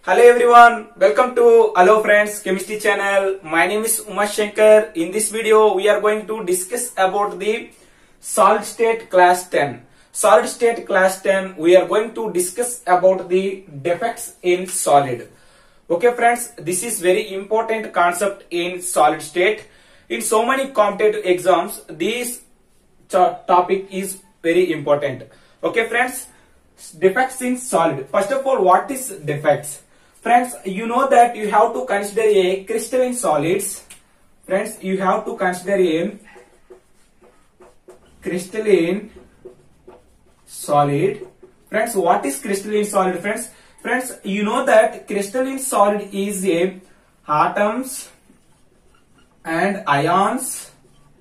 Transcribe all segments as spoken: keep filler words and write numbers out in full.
Hello everyone, welcome to Hello Friends Chemistry channel. My name is Umesh Shankar. In this video, we are going to discuss about the solid state class ten. Solid state class ten, we are going to discuss about the defects in solid. Okay friends, this is very important concept in solid state. In so many competitive exams, this topic is very important. Okay friends, defects in solid. First of all, what is defects? Friends, you know that you have to consider a crystalline solids. Friends, you have to consider a crystalline solid. Friends, what is crystalline solid? Friends, friends, you know that crystalline solid is a atoms and ions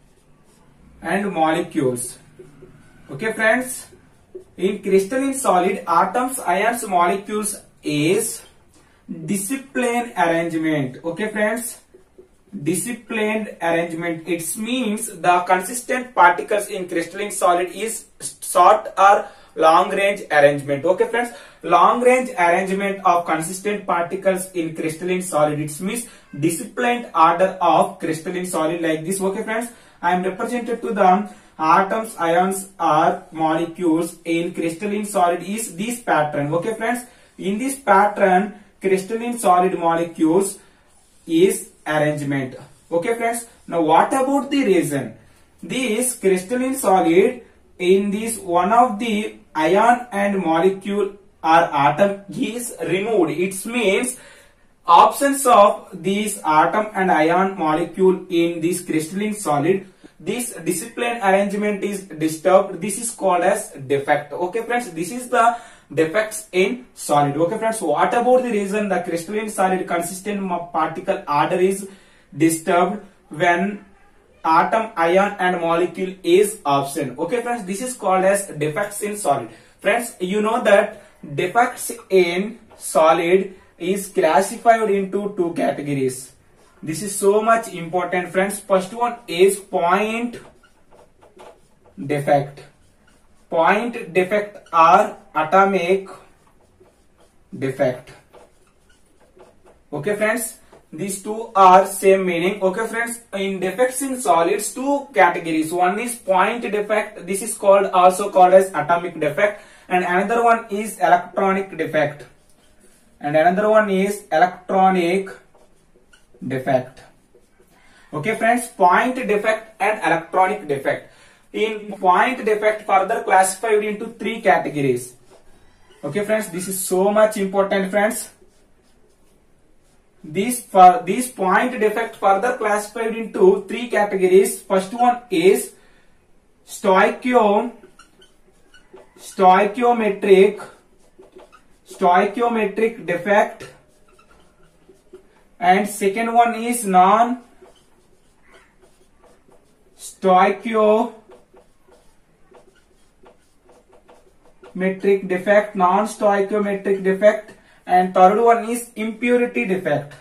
and molecules. Okay, friends. In crystalline solid, atoms, ions, molecules is disciplined arrangement. Okay friends, disciplined arrangement. It means the consistent particles in crystalline solid is short or long range arrangement. Okay friends, long range arrangement of consistent particles in crystalline solid. It means disciplined order of crystalline solid like this. Okay friends, I am represented to the atoms, ions or molecules in crystalline solid is this pattern. Okay friends, in this pattern crystalline solid molecules is arrangement. Okay friends, now what about the reason? This crystalline solid in this one of the ion and molecule or atom is removed. It means absence of this atom and ion molecule in this crystalline solid, this discipline arrangement is disturbed. This is called as defect. Okay friends, this is the defects in solid. Okay friends, what about the reason the crystalline solid consistent particle order is disturbed when atom, ion and molecule is absent? Okay friends, this is called as defects in solid. Friends, you know that defects in solid is classified into two categories. This is so much important friends. First one is point defect. Point defect or atomic defect. Okay friends, these two are same meaning. Okay friends, in defects in solids, two categories. One is point defect. This is called also called as atomic defect, and another one is electronic defect. And another one is electronic defect. Okay friends, point defect and electronic defect. In point defect further classified into three categories. Okay friends, this is so much important friends. This for this point defect further classified into three categories. First one is stoichio stoichiometric stoichiometric defect, and second one is non stoichiometric defect, non stoichiometric defect, and third one is impurity defect.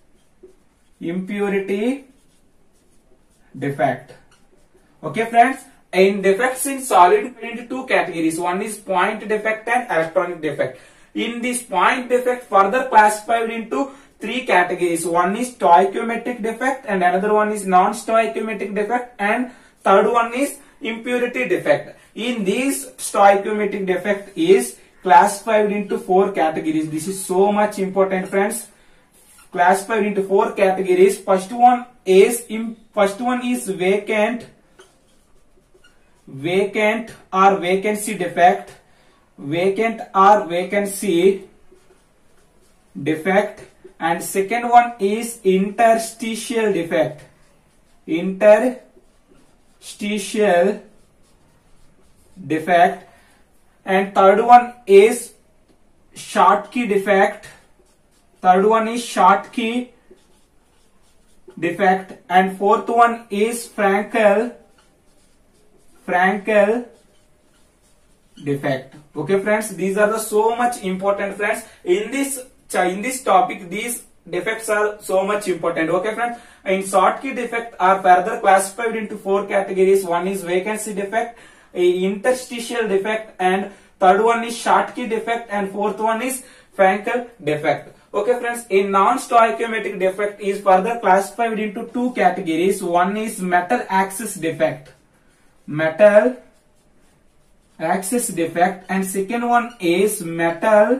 Impurity defect. Okay friends, in defects in solid into two categories. One is point defect and electronic defect. In this point defect further classified into three categories. One is stoichiometric defect and another one is non-stoichiometric defect, and third one is impurity defect. In this stoichiometric defect is classified into four categories. This is so much important friends. Classified into four categories. First one is first one is vacant vacant or vacancy defect. Vacant or vacancy defect. And second one is interstitial defect. Interstitial defect. And third one is Schottky defect. Third one is Schottky defect. And fourth one is Frankel Frankel defect. Okay friends, these are the so much important friends. In this in this topic, these defects are so much important. Okay friends, in Schottky defect are further classified into four categories. One is vacancy defect, a interstitial defect, and third one is Schottky defect, and fourth one is Frankel defect. Okay friends, a non-stoichiometric defect is further classified into two categories. One is metal axis defect, metal axis defect, and second one is metal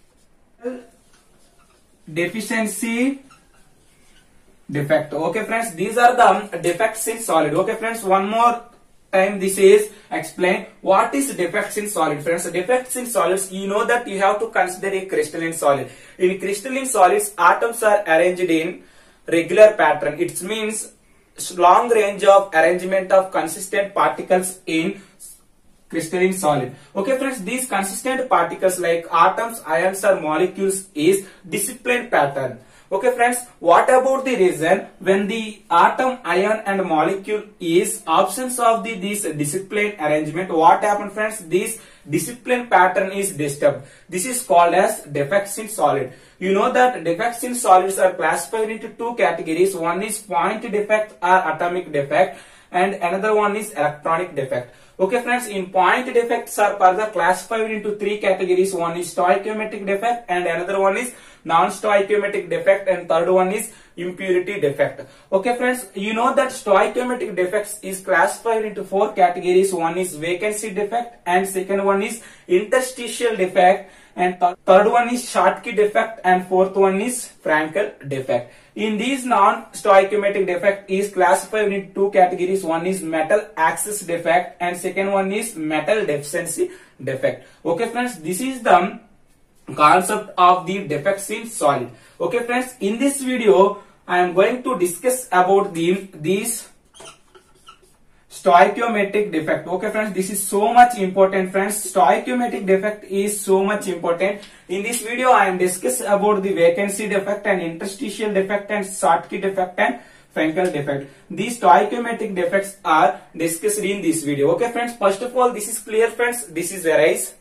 deficiency defect. Okay friends, these are the defects in solid. Okay friends, one more time this is explain what is defects in solid. Friends, defects in solids, you know that you have to consider a crystalline solid. In crystalline solids, atoms are arranged in regular pattern. It means long range of arrangement of consistent particles in crystalline solid. Okay friends, these consistent particles like atoms, ions or molecules is disciplined pattern. Okay friends, what about the reason when the atom, ion and molecule is absence of the this disciplined arrangement? What happens friends? This disciplined pattern is disturbed. This is called as defects in solid. You know that defects in solids are classified into two categories. One is point defect or atomic defect, and another one is electronic defect. Okay friends, in point defects are further classified into three categories. One is stoichiometric defect, and another one is non-stoichiometric defect, and third one is impurity defect. Okay friends, you know that stoichiometric defects is classified into four categories. One is vacancy defect, and second one is interstitial defect, and th third one is Schottky defect, and fourth one is Frankel defect. In these non-stoichiometric defect is classified in two categories. One is metal axis defect, and second one is metal deficiency defect. Okay friends, this is the concept of the defects in solid. Okay friends, in this video I am going to discuss about the these stoichiometric defect. Okay friends, this is so much important friends. Stoichiometric defect is so much important. In this video I am discussing about the vacancy defect and interstitial defect and Schottky defect and Frankel defect. These stoichiometric defects are discussed in this video. Okay friends, first of all, this is clear friends, this is arise.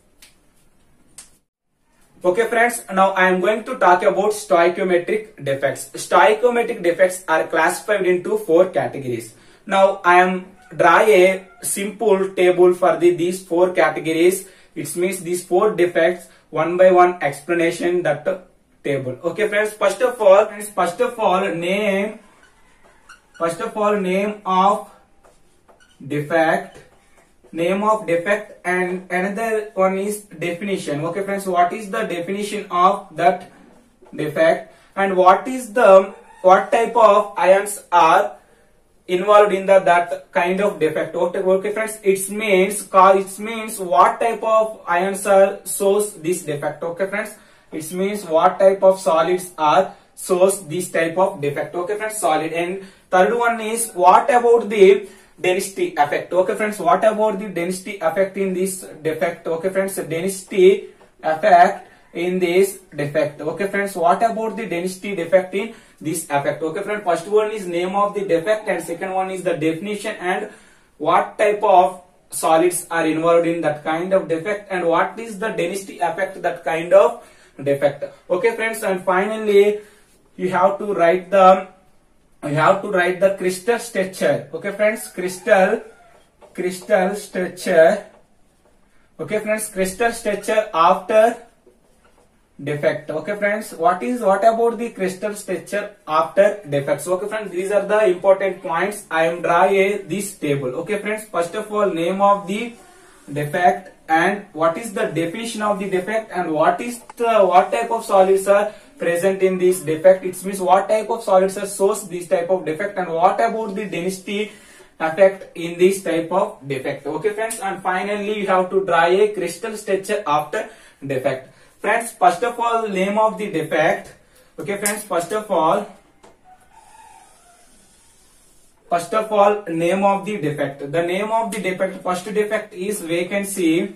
Okay friends, now I am going to talk about stoichiometric defects. Stoichiometric defects are classified into four categories. Now I am draw a simple table for the these four categories. It means these four defects, one by one explanation that table. Okay friends, first of all, friends, first of all name, first of all name of defect, name of defect, and another one is definition. Okay friends, what is the definition of that defect, and what is the what type of ions are involved in the that kind of defect. Okay, okay friends, it means it means what type of ions are shows this defect. Okay friends, it means what type of solids are shows this type of defect. Okay friends, solid. And third one is what about the density effect. Okay friends, what about the density effect in this defect? Okay friends, density effect in this defect. Okay friends, what about the density defect in this effect? Okay friends, first one is name of the defect, and second one is the definition and what type of solids are involved in that kind of defect, and what is the density effect that kind of defect. Okay friends, and finally you have to write the you have to write the crystal structure. Okay friends, crystal crystal structure. Okay friends, crystal structure after defect. Okay friends, what is what about the crystal structure after defects? Okay friends, these are the important points. I am draw a this table. Okay friends, first of all name of the defect, and what is the definition of the defect, and what is the what type of solids are present in this defect. It means what type of solids are source this type of defect, and what about the density effect in this type of defect. Okay friends, and finally you have to draw a crystal structure after defect. Friends, first of all name of the defect. Okay friends, first of all first of all name of the defect. The name of the defect, first defect is vacancy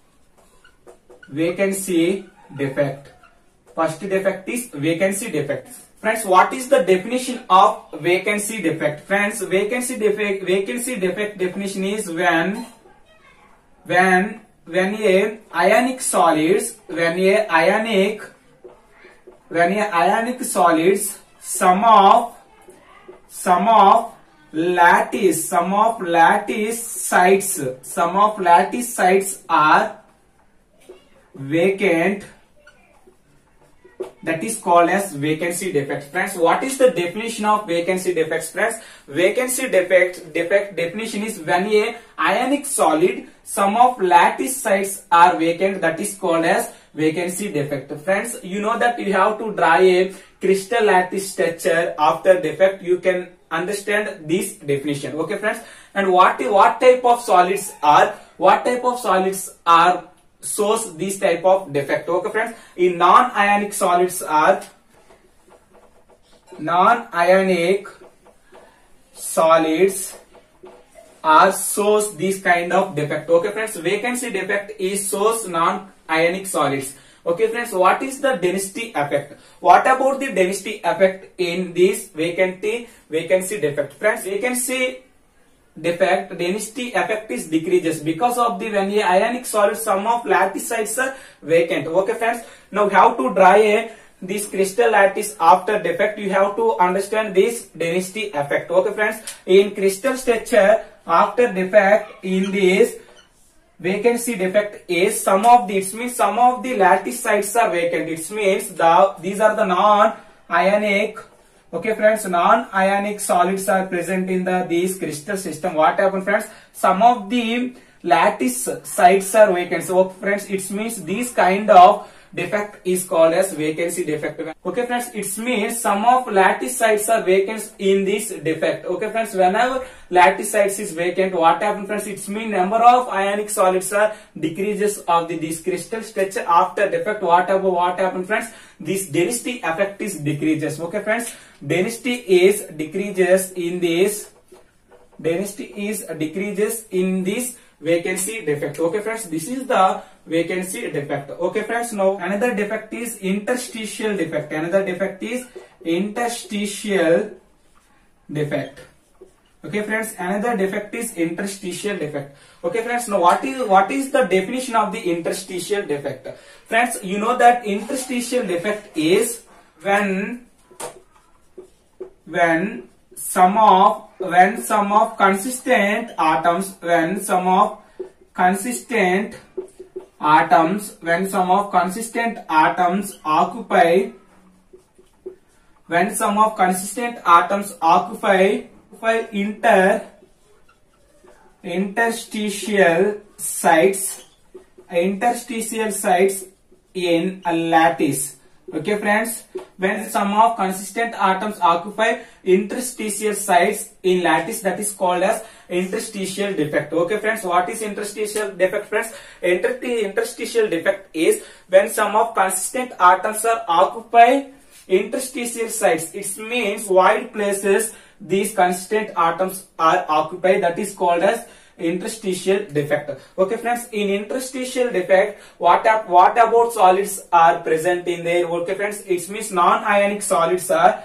vacancy defect. First defect is vacancy defect. Friends, what is the definition of vacancy defect? Friends, vacancy defect vacancy defect definition is when when when a ionic solids when a ionic when a ionic solids sum of sum of lattice sum of lattice sites sum of lattice sites are vacant that is called as vacancy defect. Friends, what is the definition of vacancy defects? Friends, vacancy defect defect definition is when a ionic solid, some of lattice sites are vacant, that is called as vacancy defect. Friends, you know that you have to draw a crystal lattice structure after defect. You can understand this definition. Okay, friends. And what what type of solids are what type of solids are shows this type of defect? Okay, friends. In non-ionic solids are non-ionic solids are shows this kind of defect. Okay, friends. Vacancy defect is shows non-ionic solids. Okay, friends. What is the density effect? What about the density effect in this vacancy vacancy defect? Friends, vacancy defect density effect is decreases because of the when a ionic solid, some of lattice sites are vacant. Okay, friends. Now we have to draw a this crystal lattice after defect. You have to understand this density effect. Okay, friends. In crystal structure after defect, in this vacancy defect is some of the, it means some of the lattice sites are vacant. It means the these are the non-ionic. Okay, friends, non-ionic solids are present in the this crystal system. What happens, friends? Some of the lattice sites are vacant. So, friends, it means this kind of defect is called as vacancy defect. Okay, friends, it means some of lattice sites are vacant in this defect. Okay, friends, whenever lattice sites is vacant, what happens, friends? It means number of ionic solids are decreases of the this crystal structure after defect. What about what happens, friends? This density effect is decreases. Okay, friends, density is decreases in this density is decreases in this vacancy defect. Okay, friends, this is the vacancy defect. Okay, friends, now another defect is interstitial defect. Another defect is interstitial defect. Okay, friends, another defect is interstitial defect. Okay, friends, now what is what is the definition of the interstitial defect? Friends, you know that interstitial defect is when when some of when some of consistent atoms when some of consistent atoms when some of consistent atoms occupy when some of consistent atoms occupy occupy inter interstitial sites interstitial sites in a lattice. Okay, friends, when some of consistent atoms occupy interstitial sites in lattice, that is called as interstitial defect. Okay, friends, what is interstitial defect, friends? Inter interstitial defect is when some of consistent atoms are occupy interstitial sites. It means void places these consistent atoms are occupied, that is called as interstitial defect. Okay, friends, in interstitial defect, what up, what about solids are present in there? Okay, friends, it means non-ionic solids are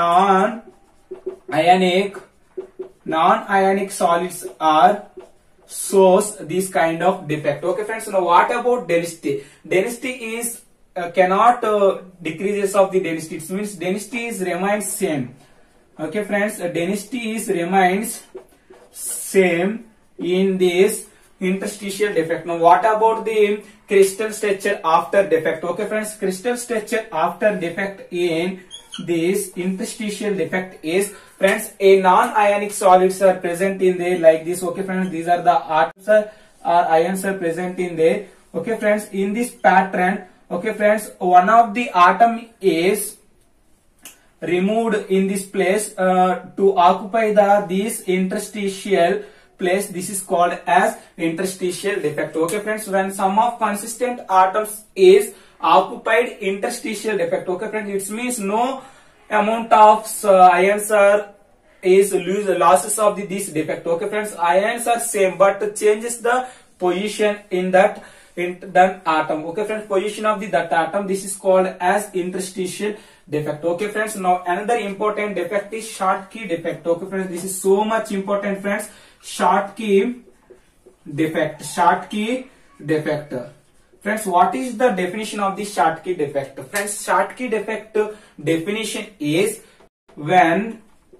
non-ionic non-ionic solids are shows this kind of defect. Okay, friends, now what about density? Density is uh, cannot uh, decreases of the density. It means density is remains same. Okay, friends, uh, density is remains same in this interstitial defect. Now what about the crystal structure after defect? Okay, friends, crystal structure after defect in this interstitial defect is, friends, a non-ionic solids are present in there like this. Okay, friends, these are the atoms or ions are present in there. Okay, friends, in this pattern, okay, friends, one of the atom is removed in this place uh, to occupy the this interstitial place. This is called as interstitial defect. Okay, friends, when some of consistent atoms is occupied interstitial defect. Okay, friends, it means no amount of uh, ions are is lose losses of the this defect. Okay, friends, ions are same but changes the position in that in that atom. Okay, friends, position of the that atom, this is called as interstitial defect. Okay, friends, now another important defect is Schottky defect. Okay, friends, this is so much important, friends. Schottky defect. Schottky defect. Friends, what is the definition of the Schottky defect? Friends, Schottky defect definition is when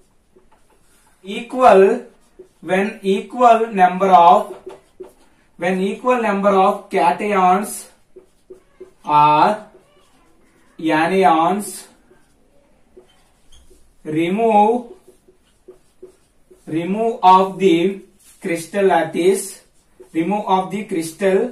equal when equal number of when equal number of cations are anions remove remove of the crystal lattice, remove of the crystal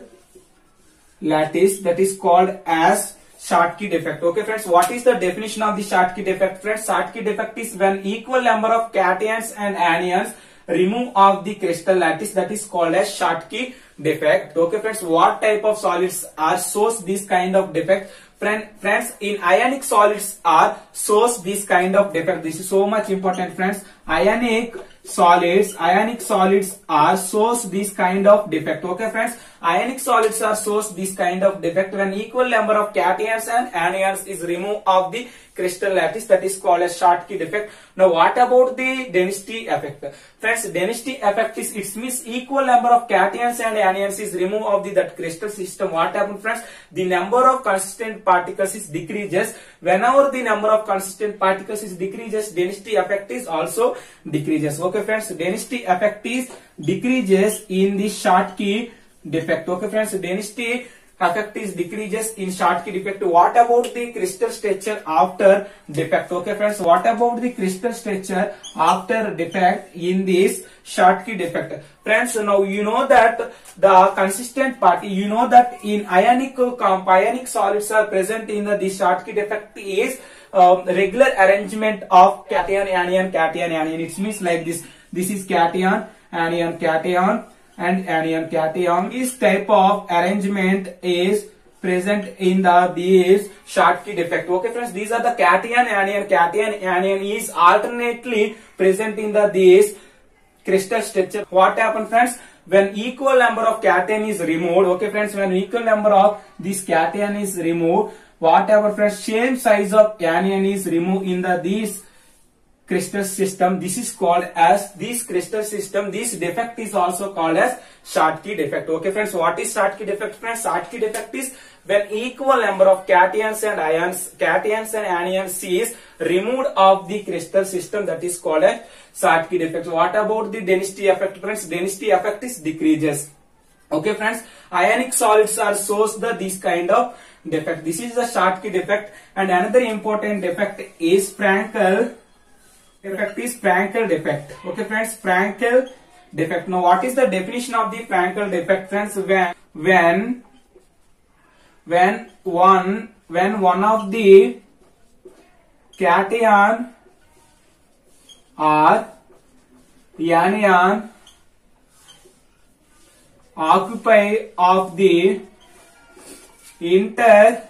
lattice, that is called as Schottky defect. Okay friends, what is the definition of the Schottky defect? Friends, Schottky defect is when equal number of cations and anions remove of the crystal lattice, that is called as Schottky defect. Okay friends, what type of solids are shows this kind of defect? Friends, in ionic solids are shows this kind of defect. This is so much important, friends. Ionic solids, ionic solids are shows this kind of defect. Okay friends, ionic solids are shows this kind of defect when equal number of cations and anions is removed of the crystal lattice, that is called as Schottky defect. Now what about the density effect? Friends, density effect is, it means equal number of cations and anions is removed of the that crystal system. What happens, friends? The number of consistent particles is decreases. Whenever the number of consistent particles is decreases, density effect is also decreases. Okay friends, density effect is decreases in the Schottky defect. Okay friends, density effect is decreases in Schottky defect. What about the crystal structure after defect? Okay friends, what about the crystal structure after defect in this Schottky defect? Friends, now you know that the consistent part, you know that in ionic comp, ionic solids are present in the this Schottky defect is um, regular arrangement of cation, anion, cation, anion. It means like this. This is cation, anion, cation, and anion, cation. This type of arrangement is present in the this Schottky defect. Okay friends, these are the cation, anion, cation, anion is alternately present in the this crystal structure. What happens, friends? When equal number of cation is removed, okay friends, when equal number of this cation is removed, whatever friends, same size of anion is removed in the this crystal system. This is called as this crystal system. This defect is also called as Schottky defect. Okay friends, what is Schottky defect? Friends, Schottky defect is when equal number of cations and ions, cations and anions is removed of the crystal system, that is called as Schottky defect. What about the density effect? Friends, density effect is decreases. Okay friends, ionic solids are shows the this kind of defect. This is the Schottky defect. And another important defect is Frankel defect is Frankel defect. Okay friends, Frankel defect. Now what is the definition of the Frankel defect? Friends, when when when one when one of the cation or anion occupy of the inter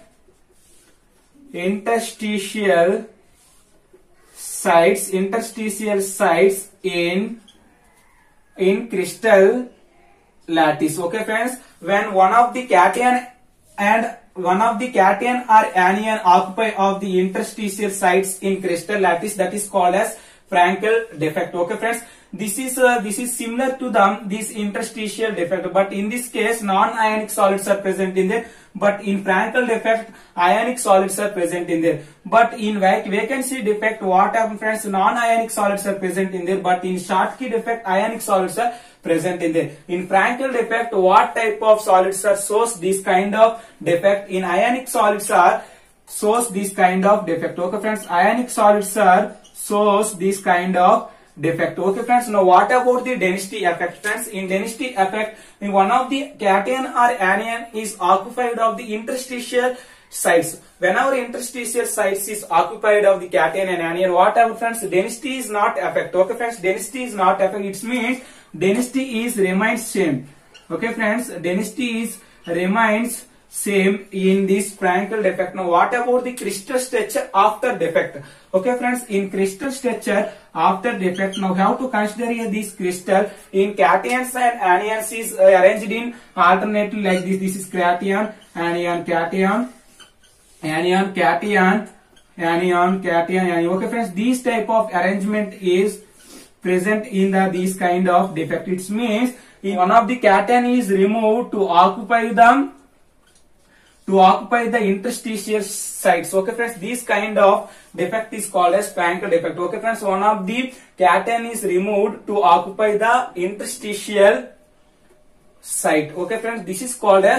interstitial sites interstitial sites in in crystal lattice. Okay friends, when one of the cation and one of the cation or anion occupy of the interstitial sites in crystal lattice, that is called as Frankel defect. Okay friends, this is uh, this is similar to the this interstitial defect, but in this case non-ionic solids are present in there. But in Frankel defect, ionic solids are present in there. But in vac vacancy defect, what happens, friends? Non-ionic solids are present in there. But in Schottky defect, ionic solids are present in there. In Frankel defect, what type of solids are shows this kind of defect? In ionic solids are shows this kind of defect. Okay friends, ionic solids are shows this kind of defect. Okay friends, now what about the density effect? Friends, in density effect, in one of the cation or anion is occupied of the interstitial sites. Whenever interstitial sites is occupied of the cation and anion, what happens, friends? Density is not affect. Okay friends, density is not affect. It means density is remains same. Okay friends, density is remains same in this Frankel defect. Now what about the crystal structure after defect? Okay friends, in crystal structure after defect, now have to consider here this crystal in cations and anions is uh, arranged in alternately like this. This is cation, anion, cation, anion, cation, anion, cation, anion. Okay friends, this type of arrangement is present in the this kind of defect. It means if one of the cation is removed to occupy them to occupy the interstitial sites. Okay friends, this kind of defect is called as Frankel defect. Okay friends, one of the cation is removed to occupy the interstitial site. Okay friends, this is called as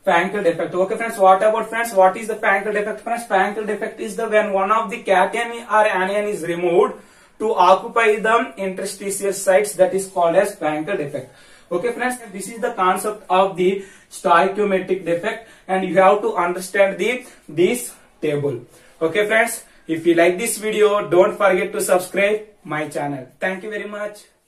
Frankel defect. Okay friends, what about friends? What is the Frankel defect friends? Frankel defect is the when one of the cation or anion is removed to occupy the interstitial sites, that is called as Frankel defect. Okay friends, this is the concept of the stoichiometric defect, and you have to understand the this table. Okay friends, if you like this video, don't forget to subscribe my channel. Thank you very much.